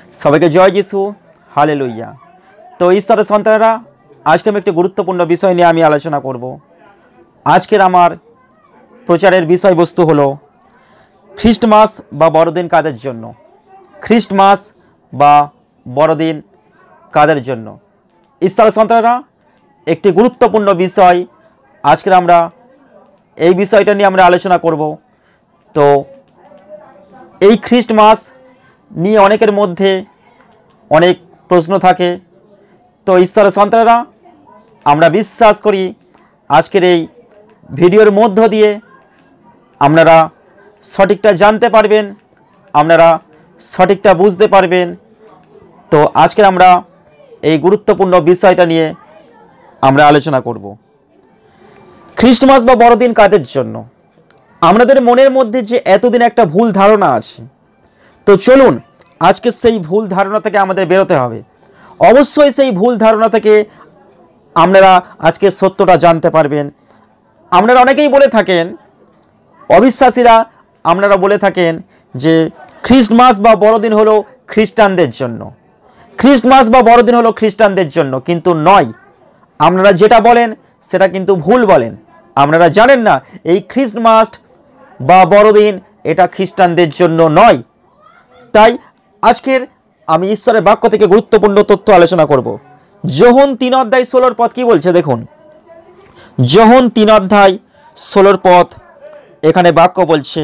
সবাইকে জয় যিশু, হালেলুয়া। তো ঈশ্বরের সন্তানেরা, আজকে আমি একটি গুরুত্বপূর্ণ বিষয় নিয়ে আমি আলোচনা করব। আজকের আমার প্রচারের বিষয়বস্তু হলো খ্রিস্টমাস বা বড়দিন কাদের জন্য। খ্রিস্টমাস বা বড়দিন কাদের জন্য? ঈশ্বরের সন্তানেরা, একটি গুরুত্বপূর্ণ বিষয় আজকের আমরা এই বিষয়টা নিয়ে আমরা আলোচনা করব। তো এই খ্রিস্টমাস নিয়ে অনেকের মধ্যে অনেক প্রশ্ন থাকে। তো ঈশ্বরের সন্তানেরা, আমরা বিশ্বাস করি আজকের এই ভিডিওর মধ্য দিয়ে আপনারা সঠিকটা জানতে পারবেন, আপনারা সঠিকটা বুঝতে পারবেন। তো আজকে আমরা এই গুরুত্বপূর্ণ বিষয়টা নিয়ে আমরা আলোচনা করব। খ্রিস্টমাস বা বড়দিন কাদের জন্য? আমাদের মনের মধ্যে যে এতদিন একটা ভুল ধারণা আছে, তো চলুন আজকে সেই ভুল ধারণা থেকে আমাদের বেরোতে হবে। অবশ্যই সেই ভুল ধারণা থেকে আপনারা আজকে সত্যটা জানতে পারবেন। আপনারা অনেকেই বলে থাকেন, অবিশ্বাসীরা আপনারা বলে থাকেন যে খ্রিস্টমাস বা বড়দিন হলো খ্রিস্টানদের জন্য, খ্রিস্টমাস বা বড়দিন হলো খ্রিস্টানদের জন্য, কিন্তু নয়। আপনারা যেটা বলেন সেটা কিন্তু ভুল বলেন। আপনারা জানেন না এই খ্রিস্টমাস বা বড়দিন এটা খ্রিস্টানদের জন্য নয়। তাই আজকের আমি ঈশ্বরের বাক্য থেকে গুরুত্বপূর্ণ তথ্য আলোচনা করব। যোহন 3:16 কি বলছে দেখুন। যোহন 3:16 এখানে বাক্য বলছে,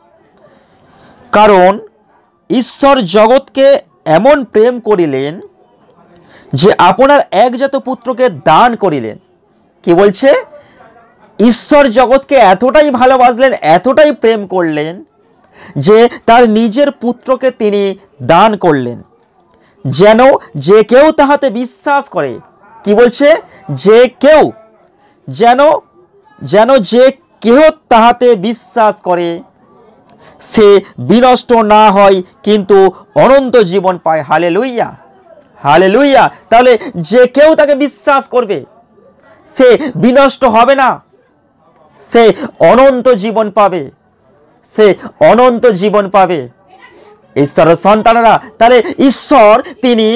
কারণ ঈশ্বর জগৎকে এমন প্রেম করিলেন যে আপনার একজাত পুত্রকে দান করিলেন। কি বলছে? ঈশ্বর জগৎকে এতটাই ভালোবাসলেন, এতটাই প্রেম করলেন যে তার নিজের পুত্রকে তিনি দান করলেন, যেন যে কেউ তাহাতে বিশ্বাস করে। কি বলছে? যে কেউ, যেন যে কেউ তাহাতে বিশ্বাস করে সে বিনষ্ট না হয়, কিন্তু অনন্ত জীবন পায়। Hallelujah, hallelujah. তাহলে যে কেউ তাকে বিশ্বাস করবে সে বিনষ্ট হবে না, সে অনন্ত জীবন পাবে, সে অনন্ত জীবন পাবে। ঈশ্বরের সন্তানেরা, তাহলে ঈশ্বর তিনি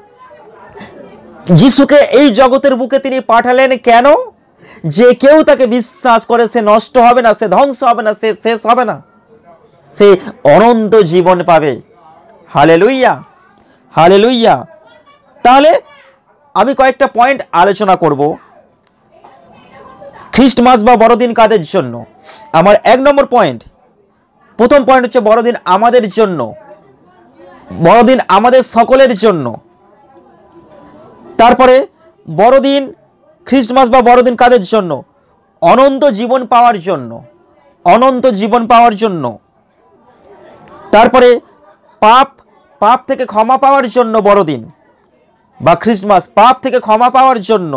যিশুকে এই জগতের বুকে তিনি পাঠালেন কেন? যে কেউ তাকে বিশ্বাস করে সে নষ্ট হবে না, সে ধ্বংস হবে না, সে শেষ হবে না, সে অনন্ত জীবন পাবে। Hallelujah, hallelujah. তাহলে আমি কয়েকটা পয়েন্ট আলোচনা করব। খ্রিস্টমাস বা বড়দিন কাদের জন্য? আমার 1 নম্বর পয়েন্ট, প্রথম পয়েন্ট হচ্ছে বড়দিন আমাদের জন্য, বড়দিন আমাদের সকলের জন্য। তারপরে বড়দিন, খ্রিস্টমাস বা বড়দিন কাদের জন্য? অনন্ত জীবন পাওয়ার জন্য, অনন্ত জীবন পাওয়ার জন্য। তারপরে পাপ থেকে ক্ষমা পাওয়ার জন্য বড়দিন বা খ্রিস্টমাস, পাপ থেকে ক্ষমা পাওয়ার জন্য।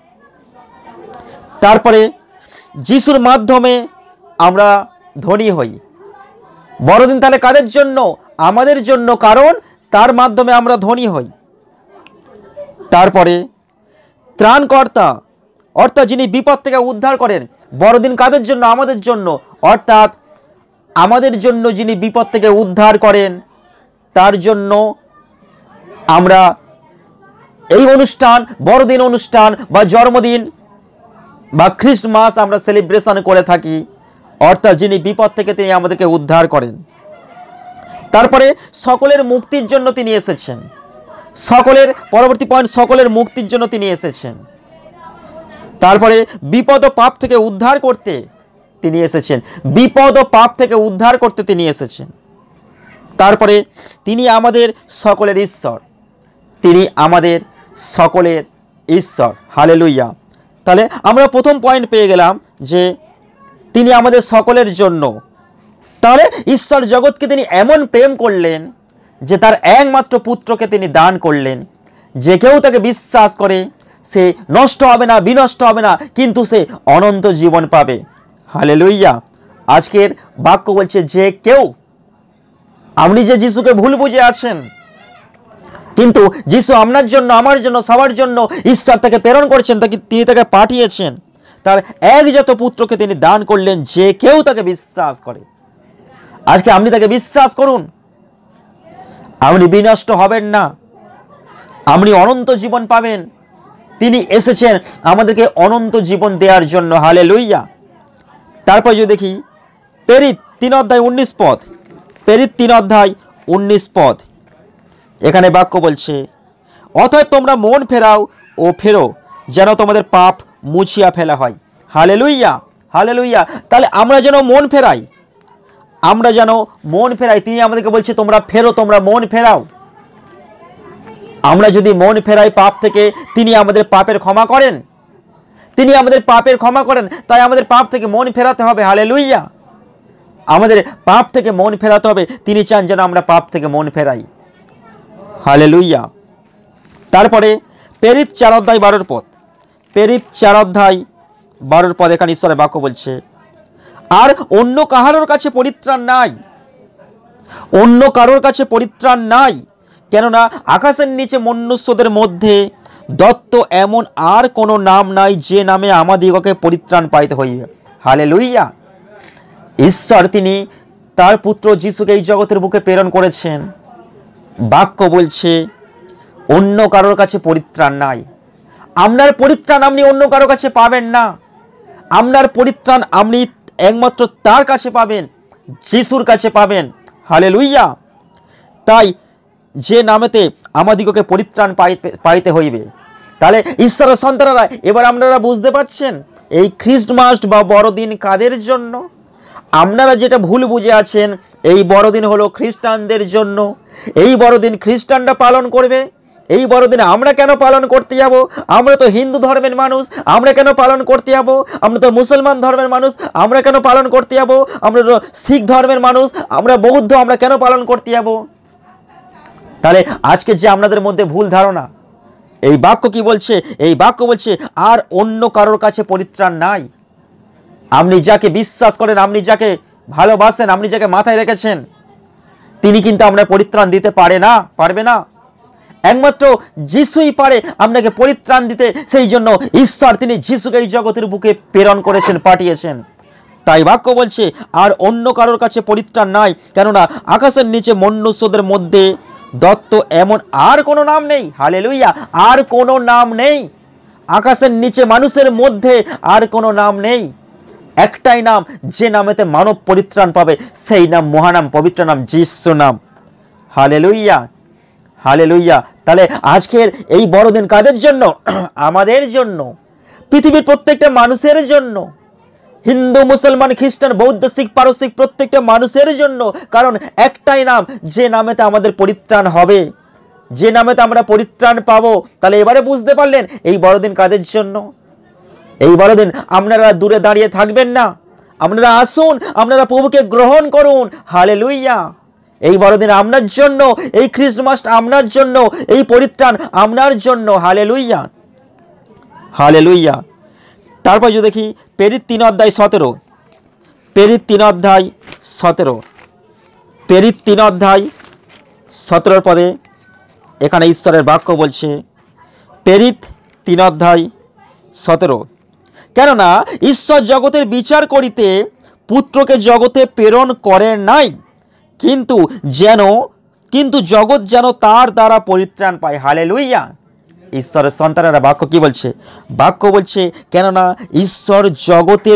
তারপরে যিশুর মাধ্যমে আমরা ধনী হই। বড়দিন তাহলে কাদের জন্য? আমাদের জন্য, কারণ তার মাধ্যমে আমরা ধনী হই। তারপরে ত্রাণকর্তা, অর্থাৎ যিনি বিপদ থেকে উদ্ধার করেন। বড়দিন কাদের জন্য? আমাদের জন্য, অর্থাৎ আমাদের জন্য যিনি বিপদ থেকে উদ্ধার করেন, তার জন্য আমরা এই অনুষ্ঠান, বড়দিন অনুষ্ঠান বা জন্মদিন বা খ্রিস্টমাস আমরা সেলিব্রেশন করে থাকি, অর্থাৎ যিনি বিপদ থেকে তিনি আমাদেরকে উদ্ধার করেন। তারপরে সকলের মুক্তির জন্য তিনি এসেছেন। সকলের, পরবর্তী পয়েন্ট, সকলের মুক্তির জন্য তিনি এসেছেন। তারপরে বিপদ ও পাপ থেকে উদ্ধার করতে তিনি এসেছেন, বিপদ ও পাপ থেকে উদ্ধার করতে তিনি এসেছেন। তারপরে তিনি আমাদের সকলের ঈশ্বর, তিনি আমাদের সকলের ঈশ্বর। হালেলুইয়া। তাহলে আমরা প্রথম পয়েন্ট পেয়ে গেলাম যে তিনি আমাদের সকলের জন্য। তাহলে ঈশ্বর জগৎকে তিনি এমন প্রেম করলেন যে তার একমাত্র পুত্রকে তিনি দান করলেন, যে কেউ তাকে বিশ্বাস করে সে নষ্ট হবে না, বিনষ্ট হবে না, কিন্তু সে অনন্ত জীবন পাবে। হালেলুইয়া। আজকের বাক্য বলছে যে কেউ, আপনি যে যিশুকে ভুল বুঝে আছেন, কিন্তু যিশু আপনার জন্য, আমার জন্য, সবার জন্য ঈশ্বর তাকে প্রেরণ করছেন, তিনি তাকে পাঠিয়েছেন, তার একজাত পুত্রকে তিনি দান করলেন, যে কেউ তাকে বিশ্বাস করে। আজকে আপনি তাকে বিশ্বাস করুন, আপনি বিনষ্ট হবেন না, আপনি অনন্ত জীবন পাবেন। তিনি এসেছেন আমাদেরকে অনন্ত জীবন দেওয়ার জন্য। হালেলুইয়া। তারপর যদি দেখি প্রেরিত 3 অধ্যায় 19 পদ, প্রেরিত 3 অধ্যায় 19 পদ, এখানে বাক্য বলছে, অতএব তোমরা মন ফেরাও ও ফেরো, যেন তোমাদের পাপ মুছিয়া ফেলা হয়। Hallelujah, hallelujah. তাহলে আমরা যেন মন ফেরাই, আমরা যেন মন ফেরাই। তিনি আমাদেরকে বলছে তোমরা ফেরো, তোমরা মন ফেরাও। আমরা যদি মন ফেরাই পাপ থেকে, তিনি আমাদের পাপের ক্ষমা করেন, তিনি আমাদের পাপের ক্ষমা করেন। তাই আমাদের পাপ থেকে মন ফেরাতে হবে। হালেলুইয়া। আমাদের পাপ থেকে মন ফেরাতে হবে। তিনি চান যেন আমরা পাপ থেকে মন ফেরাই। হালেলুইয়া। তারপরে প্রেরিত 4 অধ্যায় 12 পদ, প্রেরিত 4 অধ্যায় 12 পদ, এখানে ঈশ্বরের বাক্য বলছে, আর অন্য কাহারোর কাছে পরিত্রাণ নাই, অন্য কারোর কাছে পরিত্রাণ নাই, কেননা আকাশের নিচে মনুষ্যদের মধ্যে দত্ত এমন আর কোনো নাম নাই যে নামে আমাদিগকে পরিত্রাণ পাইতে হইবে। হালেলুইয়া। ঈশ্বর তিনি তার পুত্র যিশুকে এই জগতের বুকে প্রেরণ করেছেন। বাক্য বলছে অন্য কারোর কাছে পরিত্রাণ নাই। আপনার পরিত্রাণ আপনি অন্য কারোর কাছে পাবেন না। আপনার পরিত্রাণ আপনি একমাত্র তার কাছে পাবেন, যিশুর কাছে পাবেন। হালেলুইয়া। তাই যে নামেতে আমাদিগকে পরিত্রাণ পাইতে হইবে। তাহলে ঈশ্বরের সন্তানেরা, এবার আপনারা বুঝতে পারছেন এই খ্রিস্টমাস বা বড়দিন কাদের জন্য? আপনারা যেটা ভুল বুঝে আছেন, এই বড়দিন হলো খ্রিস্টানদের জন্য। এই বড়দিন খ্রিস্টানরা পালন করবে। এই বড়দিন আমরা কেন পালন করতে যাব? আমরা তো হিন্দু ধর্মের মানুষ, আমরা কেন পালন করতে যাব? আমরা তো মুসলমান ধর্মের মানুষ, আমরা কেন পালন করতে যাব? আমরা তো শিখ ধর্মের মানুষ, আমরা বৌদ্ধ, আমরা কেন পালন করতে যাব? তাহলে আজকে যে আপনাদের মধ্যে ভুল ধারণা, এই বাক্য কি বলছে? এই বাক্য বলছে আর অন্য কারোর কাছে পরিত্রাণ নাই। আপনি যাকে বিশ্বাস করেন, আপনি যাকে ভালোবাসেন, আপনি যাকে মাথায় রেখেছেন, তিনি কিন্তু আপনার পরিত্রাণ দিতে পারবে না। একমাত্র যিশুই পারে আপনাকে পরিত্রাণ দিতে। সেই জন্য ঈশ্বর তিনি যিশুকে এই জগতের বুকে প্রেরণ করেছেন, পাঠিয়েছেন। তাই বাক্য বলছে আর অন্য কারোর কাছে পরিত্রাণ নাই, কেননা আকাশের নিচে মনুষ্যদের মধ্যে দত্ত এমন আর কোনো নাম নেই। হালেলুইয়া। আর কোনো নাম নেই। আকাশের নিচে মানুষের মধ্যে আর কোনো নাম নেই। একটাই নাম, যে নামেতে মানব পরিত্রাণ পাবে, সেই নাম মহানাম, পবিত্র নাম, যিশু নাম। Hallelujah, hallelujah. তাহলে আজকের এই বড়দিন কাদের জন্য? আমাদের জন্য, পৃথিবীর প্রত্যেকটা মানুষের জন্য, হিন্দু, মুসলমান, খ্রিস্টান, বৌদ্ধ, শিখ, পারসিক, প্রত্যেকটা মানুষের জন্য। কারণ একটাই নাম, যে নামেতে আমাদের পরিত্রাণ হবে, যে নামেতে আমরা পরিত্রাণ পাবো। তাহলে এবারে বুঝতে পারলেন এই বড়দিন কাদের জন্য? এই বড়দিন আপনারা দূরে দাঁড়িয়ে থাকবেন না, আপনারা আসুন, আপনারা প্রভুকে গ্রহণ করুন। হালেলুইয়া। এই বড়দিন আপনার জন্য, এই খ্রিস্টমাস আপনার জন্য, এই পরিত্রাণ আপনার জন্য। Hallelujah, hallelujah. তারপর যদি দেখি প্রেরিত 3 অধ্যায় 17, প্রেরিত 3 অধ্যায় 17, প্রেরিত 3 অধ্যায় 17 পদে এখানে ঈশ্বরের বাক্য বলছে, প্রেরিত 3 অধ্যায় 17, কেননা ঈশ্বর জগতের বিচার করিতে পুত্রকে জগতে প্রেরণ করেন নাই, কিন্তু জগৎ যেন তার দ্বারা পরিত্রাণ পায়। হালেলুইয়া। ঈশ্বরের সন্তানেরা বাক্য কি বলছে? বাক্য বলছে কেননা ঈশ্বর জগতের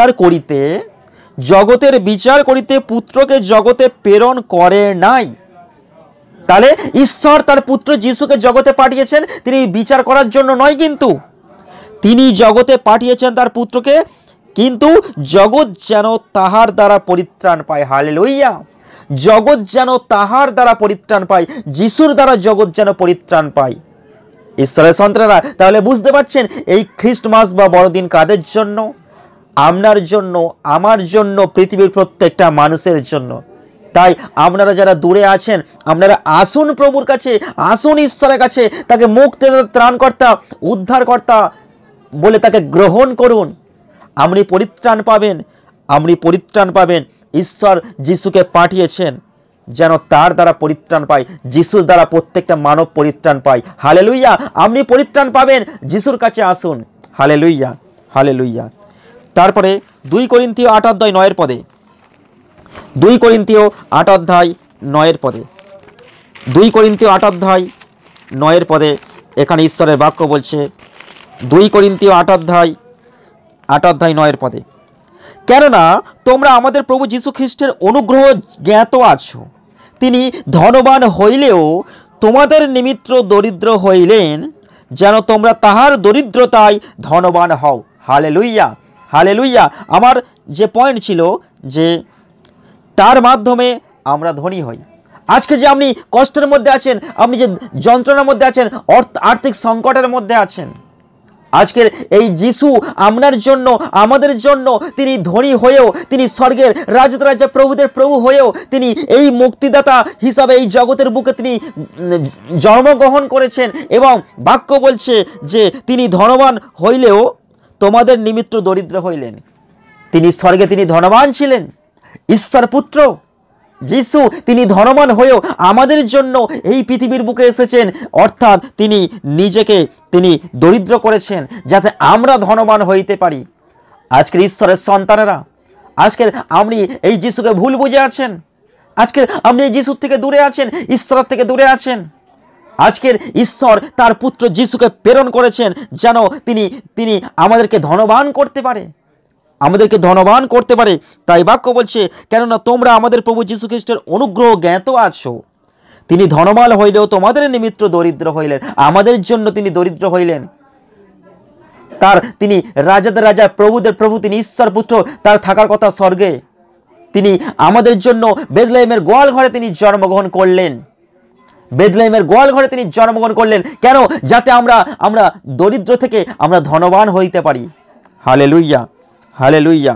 বিচার করিতে পুত্রকে জগতে প্রেরণ করে নাই। তাহলে ঈশ্বর তার পুত্র যিশুকে জগতে পাঠিয়েছেন, তিনি বিচার করার জন্য নয়, কিন্তু তিনি জগতে পাঠিয়েছেন তার পুত্রকে, কিন্তু জগৎ যেন তাহার দ্বারা পরিত্রাণ পায়। হালেলুইয়া। জগৎ যেন তাহার দ্বারা পরিত্রাণ পায়, যিশুর দ্বারা জগৎ যেন পরিত্রাণ পায়। ঈশ্বরের সন্তানেরা, তাহলে বুঝতে পারছেন এই খ্রিস্টমাস বা বড়দিন কাদের জন্য? আপনার জন্য, আমার জন্য, পৃথিবীর প্রত্যেকটা মানুষের জন্য। তাই আপনারা যারা দূরে আছেন, আপনারা আসুন প্রভুর কাছে, আসুন ঈশ্বরের কাছে, তাকে মুক্তি, ত্রাণকর্তা, উদ্ধারকর্তা বলে তাকে গ্রহণ করুন। আপনি পরিত্রাণ পাবেন, আপনি পরিত্রাণ পাবেন। ঈশ্বর যিশুকে পাঠিয়েছেন যেন তার দ্বারা পরিত্রাণ পায়, যিশুর দ্বারা প্রত্যেকটা মানব পরিত্রাণ পায়। হালেলুইয়া। আপনি পরিত্রাণ পাবেন, যিশুর কাছে আসুন। Hallelujah, hallelujah. তারপরে 2 করিন্থীয় 8 অধ্যায় 9 পদে, 2 করিন্থীয় 8 অধ্যায় 9 পদে 2 করিন্থীয় 8 অধ্যায় 9 পদে এখানে ঈশ্বরের বাক্য বলছে, 2 করিন্থীয় 8 অধ্যায় 9 পদে, কেননা তোমরা আমাদের প্রভু যীশু খ্রিস্টের অনুগ্রহ জ্ঞাত আছো, তিনি ধনবান হইলেও তোমাদের নিমিত্ত দরিদ্র হইলেন, যেন তোমরা তাহার দরিদ্রতায় ধনবান হও। Hallelujah, hallelujah. আমার যে পয়েন্ট ছিল যে তার মাধ্যমে আমরা ধনী হই। আজকে যে আপনি কষ্টের মধ্যে আছেন, আপনি যে যন্ত্রণার মধ্যে আছেন, আর্থিক সংকটের মধ্যে আছেন, আজকের এই যিশু আপনার জন্য, আমাদের জন্য তিনি ধনী হয়েও, তিনি স্বর্গের রাজা প্রভুদের প্রভু হয়েও তিনি এই মুক্তিদাতা হিসাবে এই জগতের বুকে তিনি জন্মগ্রহণ করেছেন। এবং বাক্য বলছে যে তিনি ধনবান হইলেও তোমাদের নিমিত্ত দরিদ্র হইলেন। তিনি স্বর্গে তিনি ধনবান ছিলেন, ঈশ্বর পুত্র যিশু তিনি ধনবান হয়েও আমাদের জন্য এই পৃথিবীর বুকে এসেছেন, অর্থাৎ তিনি নিজেকে তিনি দরিদ্র করেছেন যাতে আমরা ধনবান হইতে পারি। আজকের ঈশ্বরের সন্তানেরা, আজকের আপনি এই যিশুকে ভুল বুঝে আছেন, আজকের আপনি এই যিশুর থেকে দূরে আছেন, ঈশ্বরের থেকে দূরে আছেন। আজকের ঈশ্বর তার পুত্র যিশুকে প্রেরণ করেছেন যেন তিনি আমাদেরকে ধনবান করতে পারে, আমাদেরকে ধনবান করতে পারে। তাই বাক্য বলছে, কেননা তোমরা আমাদের প্রভু যীশু খ্রিস্টের অনুগ্রহ জ্ঞাত আছো, তিনি ধনবান হইলেও তোমাদের নিমিত্ত দরিদ্র হইলেন। আমাদের জন্য তিনি দরিদ্র হইলেন। তিনি রাজাদের রাজা, প্রভুদের প্রভু, তিনি ঈশ্বর পুত্র, তার থাকার কথা স্বর্গে। তিনি আমাদের জন্য বেথলেহেমের গোয়াল ঘরে তিনি জন্মগ্রহণ করলেন, বেথলেহেমের গোয়াল ঘরে তিনি জন্মগ্রহণ করলেন। কেন? যাতে আমরা দরিদ্র থেকে আমরা ধনবান হইতে পারি। Hallelujah, hallelujah.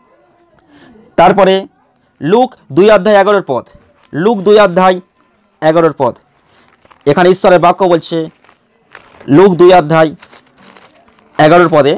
তারপরে লুক 2 অধ্যায় 11 পদ, লুক 2 অধ্যায় 11 পদ, এখানে ঈশ্বরের বাক্য বলছে, লুক 2 অধ্যায় 11 পদে,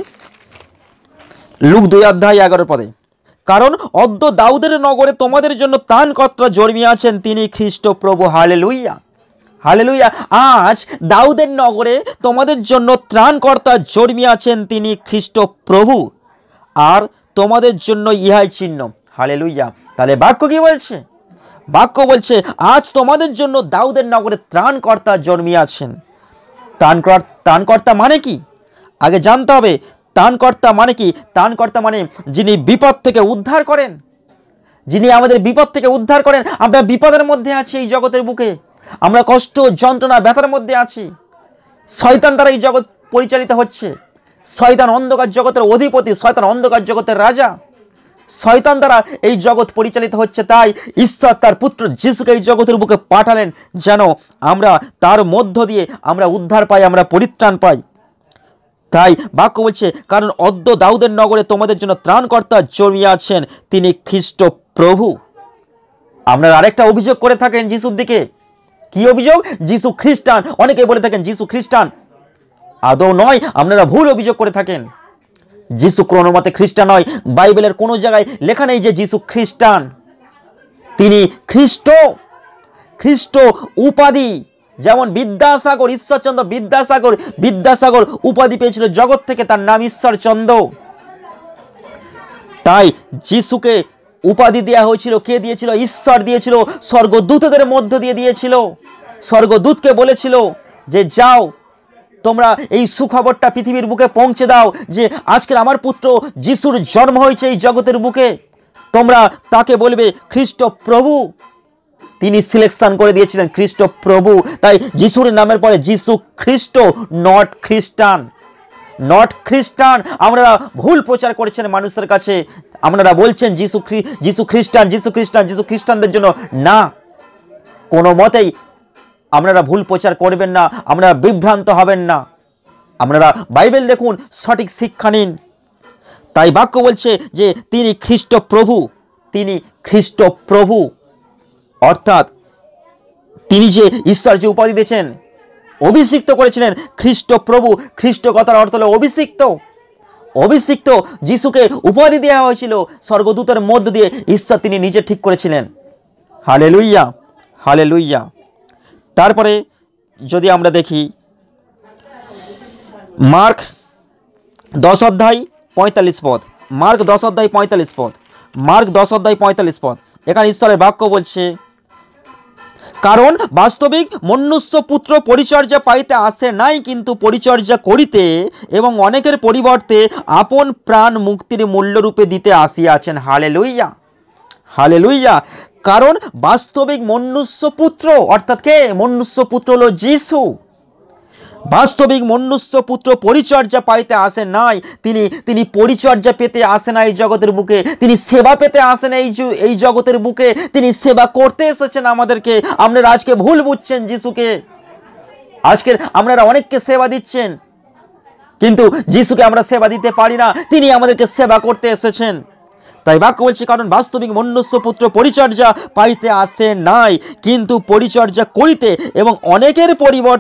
লুক 2 অধ্যায় 11 পদে, কারণ অদ্য দাউদের নগরে তোমাদের জন্য ত্রাণকর্তা জন্মিয়াছেন, তিনি খ্রিস্ট প্রভু। Hallelujah, hallelujah. আজ দাউদের নগরে তোমাদের জন্য ত্রাণকর্তা জন্মিয়াছেন, তিনি খ্রিস্ট প্রভু, আর তোমাদের জন্য ইহাই চিহ্ন। হালেলুইয়া। তাহলে বাক্য কি বলছে? বাক্য বলছে আজ তোমাদের জন্য দাউদের নগরে ত্রাণকর্তা জন্মিয়াছেন। ত্রাণকর্তা মানে কি? আগে জানতে হবে ত্রাণকর্তা মানে কি। ত্রাণকর্তা মানে যিনি বিপদ থেকে উদ্ধার করেন, যিনি আমাদের বিপদ থেকে উদ্ধার করেন। আমরা বিপদের মধ্যে আছি এই জগতের বুকে, আমরা কষ্ট, যন্ত্রণা, ব্যথার মধ্যে আছি। শয়তান দ্বারা এই জগৎ পরিচালিত হচ্ছে। শয়তান অন্ধকার জগতের অধিপতি, শয়তান অন্ধকার জগতের রাজা, শয়তান দ্বারা এই জগৎ পরিচালিত হচ্ছে। তাই ঈশ্বর তার পুত্র যিশুকে এই জগতের বুকে পাঠালেন যেন আমরা তার মধ্য দিয়ে আমরা উদ্ধার পাই, আমরা পরিত্রাণ পাই। তাই বাক্য বলছে, কারণ অদ্য দাউদের নগরে তোমাদের জন্য ত্রাণকর্তা জন্মিয়াছেন, তিনি খ্রিস্ট প্রভু। আপনারা আরেকটা অভিযোগ করে থাকেন যিশুর দিকে। কি অভিযোগ? যিশু খ্রিস্টান। অনেকে বলে থাকেন যিশু খ্রিস্টান। আদৌ নয়, আপনারা ভুল অভিযোগ করে থাকেন। যিশু কোনো মতে খ্রিস্টান নয়। বাইবেলের কোনো জায়গায় লেখা নেই যে যিশু খ্রিস্টান। তিনি খ্রিস্ট উপাধি, যেমন বিদ্যাসাগর, ঈশ্বরচন্দ্র বিদ্যাসাগর উপাধি পেয়েছিল জগৎ থেকে, তার নাম ঈশ্বরচন্দ্র। তাই যিশুকে উপাধি দেওয়া হয়েছিল। কে দিয়েছিল? ঈশ্বর দিয়েছিল, স্বর্গদূতদের মধ্য দিয়ে দিয়েছিল। স্বর্গদূতকে বলেছিল যে যাও, তোমরা এই সুখবরটা পৃথিবীর বুকে পৌঁছে দাও যে আজকের আমার পুত্র যিশুর জন্ম হয়েছে এই জগতের বুকে, তোমরা তাকে বলবে খ্রিস্ট প্রভু। তিনি সিলেকশন করে দিয়েছিলেন খ্রিস্ট প্রভু। তাই যিশুর নামের পরে যিশু খ্রিস্ট, নট খ্রিস্টান, নট খ্রিস্টান। আপনারা ভুল প্রচার করেছেন মানুষের কাছে। আপনারা বলছেন যিশু খ্রিস্টান, যিশু খ্রিস্টান, যিশু খ্রিস্টানদের জন্য না। কোনো মতেই আপনারা ভুল প্রচার করবেন না, আপনারা বিভ্রান্ত হবেন না। আপনারা বাইবেল দেখুন, সঠিক শিক্ষা নিন। তাই বাক্য বলছে যে তিনি খ্রিস্ট প্রভু, তিনি খ্রিস্ট প্রভু, অর্থাৎ তিনি যে ঈশ্বর যে উপাধি দিয়েছেন, অভিষিক্ত করেছিলেন খ্রিস্ট প্রভু। খ্রিস্ট কথার অর্থ হলো অভিষিক্ত। অভিষিক্ত যিশুকে উপাধি দেওয়া হয়েছিল স্বর্গদূতের মধ্য দিয়ে। ঈশ্বর তিনি নিজে ঠিক করেছিলেন। Hallelujah, hallelujah. তারপরে যদি আমরা দেখি মার্ক 10 অধ্যায় 45 পদ, মার্ক 10 অধ্যায় 45 পদ, মার্ক 10 অধ্যায় 45 পদ, এখানে ঈশ্বরের বাক্য বলছে, কারণ বাস্তবিক মনুষ্য পুত্র পরিচর্যা পাইতে আসে নাই, কিন্তু পরিচর্যা করিতে এবং অনেকের পরিবর্তে আপন প্রাণ মুক্তির মূল্যরূপে দিতে আসিয়াছেন। Hallelujah, hallelujah. কারণ বাস্তবিক মনুষ্য পুত্র, অর্থাৎ কে? মনুষ্য পুত্র হলো যিশু। বাস্তবিক মনুষ্য পুত্র পরিচর্যা পাইতে আসে নাই, তিনি পরিচর্যা পেতে আসে না এই জগতের বুকে, তিনি সেবা পেতে আসেন এই জগতের বুকে, তিনি সেবা করতে এসেছেন আমাদেরকে। আপনারা আজকে ভুল বুঝছেন যিশুকে। আজকের আপনারা অনেককে সেবা দিচ্ছেন, কিন্তু যিশুকে আমরা সেবা দিতে পারি না, তিনি আমাদেরকে সেবা করতে এসেছেন। তাই বাক্য বলছি, কারণ বাস্তবিক মনুষ্য পুত্র পরিচর্যা পাইতে আসে নাই, কিন্তু পরিচর্যা করিতে এবং অনেকের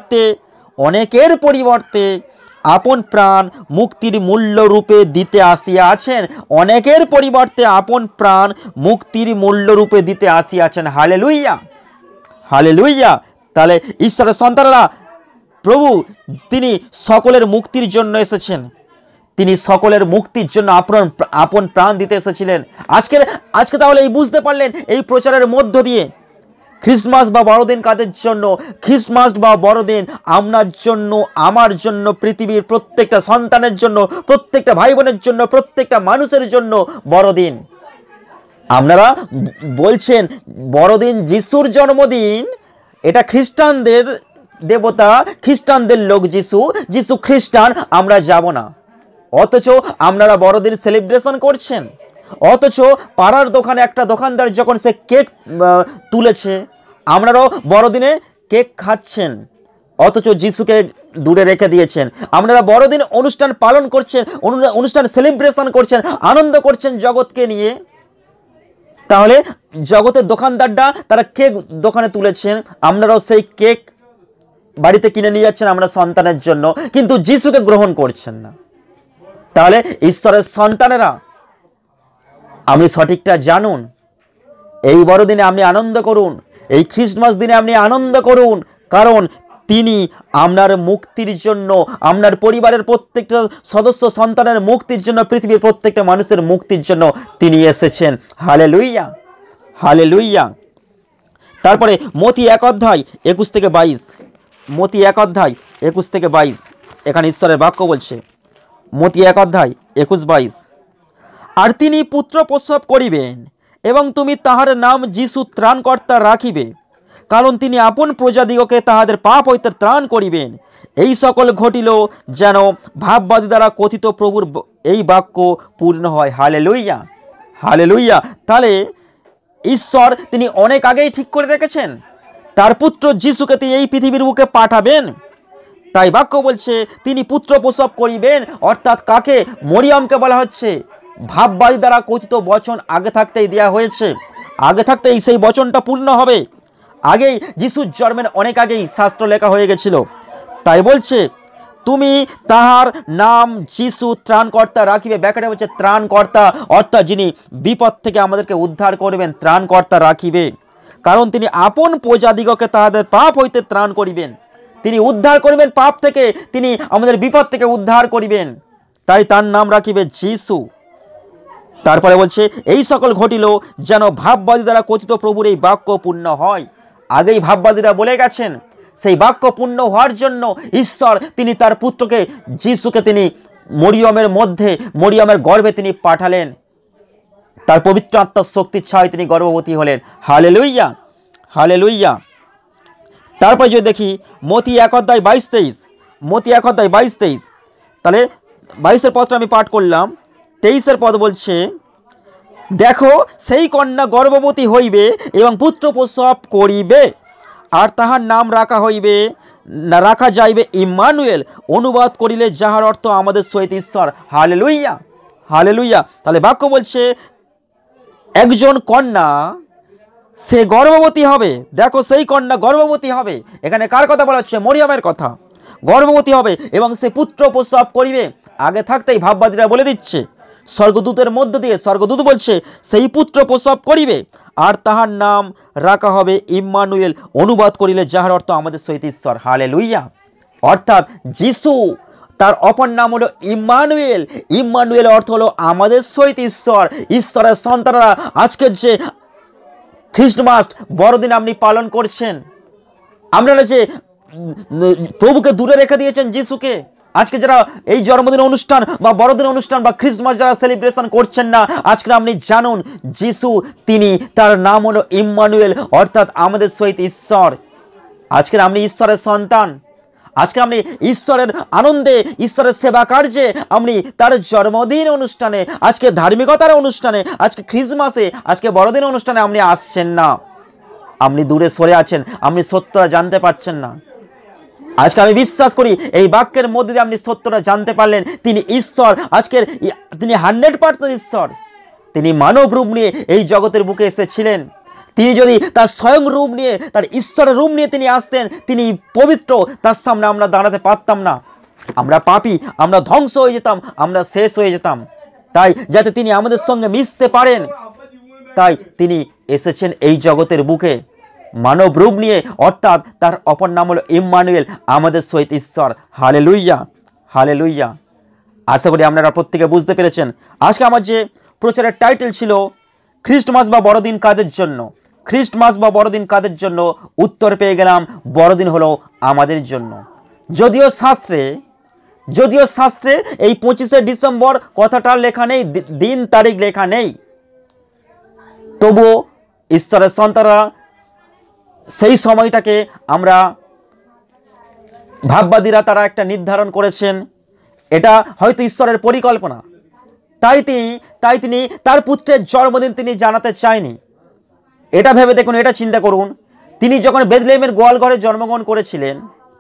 পরিবর্তে আপন প্রাণ মুক্তির মূল্য রূপে দিতে আসিয়াছেন। অনেকের পরিবর্তে আপন প্রাণ মুক্তির মূল্য রূপে দিতে আসিয়াছেন। Hallelujah, hallelujah. তাহলে ঈশ্বরের সন্তানরা, প্রভু তিনি সকলের মুক্তির জন্য এসেছেন, তিনি সকলের মুক্তির জন্য আপন প্রাণ দিতে এসেছিলেন। আজকে তাহলে এই বুঝতে পারলেন এই প্রচারের মধ্য দিয়ে খ্রিস্টমাস বা বড়দিন কাদের জন্য? খ্রিস্টমাস বা বড়দিন আপনার জন্য, আমার জন্য, পৃথিবীর প্রত্যেকটা সন্তানের জন্য, প্রত্যেকটা ভাই বোনের জন্য, প্রত্যেকটা মানুষের জন্য বড়দিন। আপনারা বলছেন বড়দিন যিশুর জন্মদিন, এটা খ্রিস্টানদের দেবতা, খ্রিস্টানদের লোক যিশু খ্রিস্টান, আমরা যাব না। অথচ আপনারা বড়দিন সেলিব্রেশন করছেন। অথচ পাড়ার দোকানে একটা দোকানদার যখন সে কেক তুলেছে, আপনারাও বড়দিনে কেক খাচ্ছেন, অথচ যিশুকে দূরে রেখে দিয়েছেন। আপনারা বড়দিন অনুষ্ঠান পালন করছেন, অনুষ্ঠান সেলিব্রেশন করছেন, আনন্দ করছেন জগৎকে নিয়ে। তাহলে জগতের দোকানদাররা তারা কেক দোকানে তুলেছেন, আপনারাও সেই কেক বাড়িতে কিনে নিয়ে যাচ্ছেন আমরা সন্তানের জন্য, কিন্তু যিশুকে গ্রহণ করছেন না। তাহলে ঈশ্বরের সন্তানেরা, আপনি সঠিকটা জানুন। এই বড়দিনে আপনি আনন্দ করুন, এই খ্রিস্টমাস দিনে আপনি আনন্দ করুন, কারণ তিনি আপনার মুক্তির জন্য, আপনার পরিবারের প্রত্যেকটা সদস্য সন্তানের মুক্তির জন্য, পৃথিবীর প্রত্যেকটা মানুষের মুক্তির জন্য তিনি এসেছেন। Hallelujah, hallelujah. তারপরে মতি 1:21-22, মতি 1:21-22, এখানে ঈশ্বরের বাক্য বলছে, মতি 1:21-22, আর তিনি পুত্র প্রসব করিবেন এবং তুমি তাহার নাম যিশু ত্রাণকর্তা রাখিবে, কারণ তিনি আপন প্রজাদিগকে তাহাদের পাপ হইতে ত্রাণ করিবেন। এই সকল ঘটিল যেন ভাববাদী দ্বারা কথিত প্রভুর এই বাক্য পূর্ণ হয়। Hallelujah, hallelujah. তাহলে ঈশ্বর তিনি অনেক আগেই ঠিক করে রেখেছেন তার পুত্র যিশুকে তিনি এই পৃথিবীর বুকে পাঠাবেন। তাই বাক্য বলছে তিনি পুত্র প্রসব করিবেন, অর্থাৎ কাকে? মরিয়মকে বলা হচ্ছে। ভাববাদী দ্বারা কথিত বচন আগে থাকতেই দেওয়া হয়েছে, আগে থাকতেই সেই বচনটা পূর্ণ হবে। আগেই যিশুর জন্মের অনেক আগেই শাস্ত্র লেখা হয়ে গেছিল। তাই বলছে তুমি তাহার নাম যিশু ত্রাণকর্তা রাখিবে। ব্যাখ্যাটা হচ্ছে ত্রাণকর্তা, অর্থাৎ যিনি বিপদ থেকে আমাদেরকে উদ্ধার করবেন, ত্রাণকর্তা রাখিবে, কারণ তিনি আপন প্রজাদিগকে তাহাদের পাপ হইতে ত্রাণ করিবেন। তিনি উদ্ধার করিবেন পাপ থেকে, তিনি আমাদের বিপদ থেকে উদ্ধার করিবেন, তাই তার নাম রাখিবে যিশু। তারপরে বলছে এই সকল ঘটিল যেন ভাববাদী দ্বারা কথিত প্রভুর এই বাক্য পূর্ণ হয়। আগেই ভাববাদীরা বলে গেছেন, সেই বাক্য পূর্ণ হওয়ার জন্য ঈশ্বর তিনি তার পুত্রকে যিশুকে তিনি মরিয়মের গর্ভে তিনি পাঠালেন, তার পবিত্র আত্মার শক্তির ছায় তিনি গর্ভবতী হলেন। Hallelujah, hallelujah. তারপরে যদি দেখি মতি 1:22-23, মতি 1:22-23, তাহলে 22-এর পদটা আমি পাঠ করলাম। 23-এর পদ বলছে, দেখো সেই কন্যা গর্ভবতী হইবে এবং পুত্র প্রসব করিবে, আর তাহার নাম রাখা যাইবে ইম্মানুয়েল, অনুবাদ করিলে যাহার অর্থ আমাদের সহিত ঈশ্বর। Hallelujah, hallelujah. তাহলে বাক্য বলছে একজন কন্যা সে গর্ভবতী হবে। দেখো সেই কন্যা গর্ভবতী হবে। এখানে কার কথা বলা হচ্ছে? মরিয়মের কথা। গর্ভবতী হবে এবং সে পুত্র প্রসব করিবে। আগে থাকতেই ভাববাদীরা বলে দিচ্ছে, স্বর্গদূতের মধ্য দিয়ে স্বর্গদূত বলছে সেই পুত্র প্রসব করিবে, আর তাহার নাম রাখা হবে ইম্মানুয়েল, অনুবাদ করিলে যাহার অর্থ আমাদের সহিত ঈশ্বর। হালেলুইয়া। অর্থাৎ যিশু তার অপর নাম হলো ইম্মানুয়েল। ইম্মানুয়েল অর্থ হলো আমাদের সহিত ঈশ্বর। ঈশ্বরের সন্তানরা আজকের যে খ্রিস্টমাস বড়দিন আপনি পালন করছেন, আপনারা যে প্রভুকে দূরে রেখে দিয়েছেন যিশুকে, আজকে যারা এই জন্মদিন অনুষ্ঠান বা বড়দিন অনুষ্ঠান বা খ্রিস্টমাস যারা সেলিব্রেশন করছেন না, আজকে আপনি জানুন যিশু তিনি, তার নাম হলো ইম্মানুয়েল, অর্থাৎ আমাদের সহিত ঈশ্বর। আজকে আপনি ঈশ্বরের সন্তান, আজকে আপনি ঈশ্বরের আনন্দে, ঈশ্বরের সেবা কার্যে, আপনি তার জন্মদিন অনুষ্ঠানে, আজকে ধার্মিকতার অনুষ্ঠানে, আজকে খ্রিস্টমাসে, আজকে বড়দিন অনুষ্ঠানে আপনি আসছেন না, আপনি দূরে সরে আছেন, আপনি সত্যটা জানতে পারছেন না। আজকে আমি বিশ্বাস করি এই বাক্যের মধ্যে দিয়ে আপনি সত্যটা জানতে পারলেন, তিনি ঈশ্বর, আজকের তিনি 100% ঈশ্বর। তিনি মানব রূপ নিয়ে এই জগতের বুকে এসেছিলেন। তিনি যদি তার স্বয়ং রূপ নিয়ে, তার ঈশ্বরের রূপ নিয়ে তিনি আসতেন, তিনি পবিত্র, তার সামনে আমরা দাঁড়াতে পারতাম না, আমরা পাপী, আমরা ধ্বংস হয়ে যেতাম, আমরা শেষ হয়ে যেতাম। তাই যাতে তিনি আমাদের সঙ্গে মিশতে পারেন, তাই তিনি এসেছেন এই জগতের বুকে মানব রূপ নিয়ে, অর্থাৎ তার অপর নাম হলো ইম্মানুয়েল, আমাদের সহিত ঈশ্বর। Hallelujah, hallelujah. আশা করি আপনারা প্রত্যেকে বুঝতে পেরেছেন। আজকে আমার যে প্রচারের টাইটেল ছিল খ্রিস্টমাস বা বড়দিন কাদের জন্য, খ্রিস্টমাস বা বড়দিন কাদের জন্য, উত্তর পেয়ে গেলাম বড়দিন হলো আমাদের জন্য। যদিও শাস্ত্রে এই 25শে ডিসেম্বর কথাটা লেখা নেই, দিন তারিখ লেখা নেই, তবুও ঈশ্বরের সন্তানরা সেই সময়টাকে আমরা ভাববাদীরা তারা একটা নির্ধারণ করেছেন, এটা হয়তো ঈশ্বরের পরিকল্পনা। তাই তিনি তার পুত্রের জন্মদিন তিনি জানাতে চায়নি। এটা ভেবে দেখুন, এটা চিন্তা করুন, তিনি যখন বেথলেহেমের গোয়ালঘরে জন্মগ্রহণ করেছিলেন,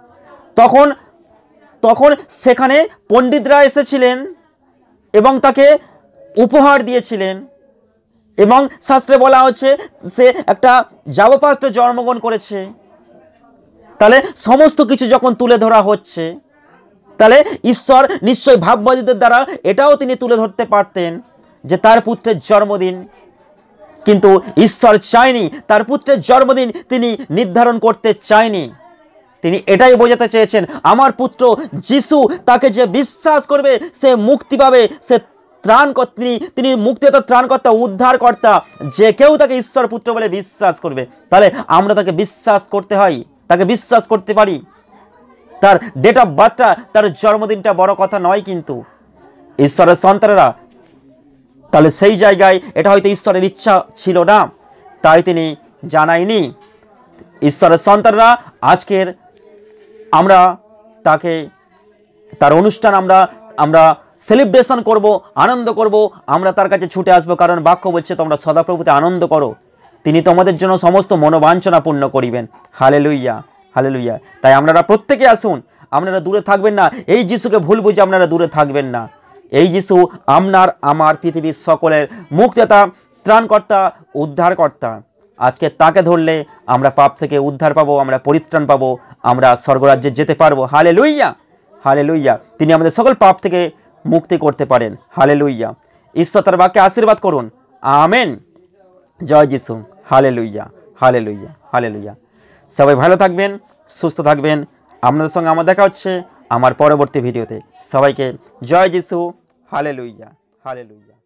তখন সেখানে পণ্ডিতরা এসেছিলেন এবং তাকে উপহার দিয়েছিলেন, এবং শাস্ত্রে বলা হচ্ছে সে একটা যাবপাত্রে জন্মগ্রহণ করেছে। তাহলে সমস্ত কিছু যখন তুলে ধরা হচ্ছে, তাহলে ঈশ্বর নিশ্চয়ই ভাববাদীদের দ্বারা এটাও তিনি তুলে ধরতে পারতেন যে তার পুত্রের জন্মদিন, কিন্তু ঈশ্বর চায়নি, তার পুত্রের জন্মদিন তিনি নির্ধারণ করতে চায়নি। তিনি এটাই বোঝাতে চেয়েছেন, আমার পুত্র যিশু, তাকে যে বিশ্বাস করবে সে মুক্তি পাবে, সে তিনি মুক্তিদাতা, ত্রাণকর্তা, উদ্ধারকর্তা, যে কেউ তাকে ঈশ্বর পুত্র বলে বিশ্বাস করবে। তাহলে আমরা তাকে বিশ্বাস করতে হয়, তাকে বিশ্বাস করতে পারি। তার ডেট অফ বার্থটা, তার জন্মদিনটা বড় কথা নয়, কিন্তু ঈশ্বরের সন্তানেরা, তাহলে সেই জায়গায় এটা হয়তো ঈশ্বরের ইচ্ছা ছিল না, তাই তিনি জানায়নি। ঈশ্বরের সন্তানরা আজকের আমরা তাকে, তার অনুষ্ঠান আমরা সেলিব্রেশন করব, আনন্দ করব, আমরা তার কাছে ছুটে আসবো, কারণ বাক্য বলছে তোমরা সদাপ্রভুতে আনন্দ করো, তিনি তোমাদের জন্য সমস্ত মনোবাঞ্ছনা পূর্ণ করিবেন। Hallelujah, hallelujah. তাই আপনারা প্রত্যেকে আসুন, আপনারা দূরে থাকবেন না, এই যিশুকে ভুল বুঝে আপনারা দূরে থাকবেন না। এই যিশু আপনার আমার পৃথিবীর সকলের মুক্তিদাতা, ত্রাণকর্তা, উদ্ধারকর্তা। আজকে তাকে ধরলে আমরা পাপ থেকে উদ্ধার পাবো, আমরা পরিত্রাণ পাবো, আমরা স্বর্গরাজ্যে যেতে পারবো। Hallelujah, hallelujah. তিনি আমাদের সকল পাপ থেকে মুক্তি করতে পারেন। হালেলুইয়া। ঈশ্বর তার বাক্যে আশীর্বাদ করুন। আমেন। জয় যিশু। Hallelujah, hallelujah, hallelujah. সবাই ভালো থাকবেন, সুস্থ থাকবেন। আপনাদের সঙ্গে আমার দেখা হচ্ছে আমার পরবর্তী ভিডিওতে। সবাইকে জয় যিশু। Hallelujah, hallelujah.